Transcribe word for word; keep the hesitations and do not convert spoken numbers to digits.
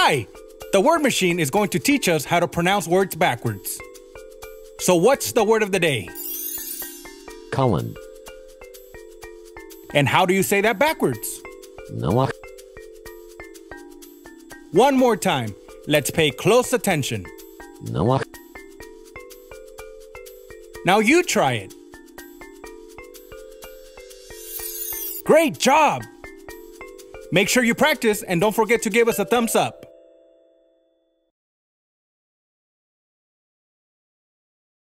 Hi! The word machine is going to teach us how to pronounce words backwards. So what's the word of the day? Cullen. And how do you say that backwards? No. One more time. Let's pay close attention. No. Now you try it. Great job! Make sure you practice and don't forget to give us a thumbs up.